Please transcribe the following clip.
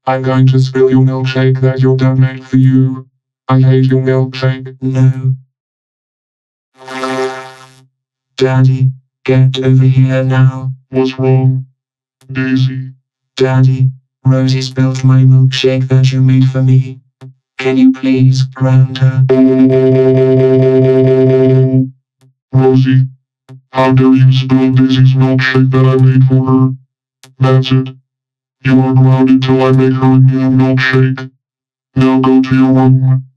I'm going to spill your milkshake that your dad made for you. I hate your milkshake. No. Daddy, get over here now. What's wrong? Daisy. Daddy, Rosie spilled my milkshake that you made for me. Can you please ground her? Rosie, how dare you spill Daisy's milkshake that I made for her? That's it. You are grounded till I make her a new milkshake. Now go to your room.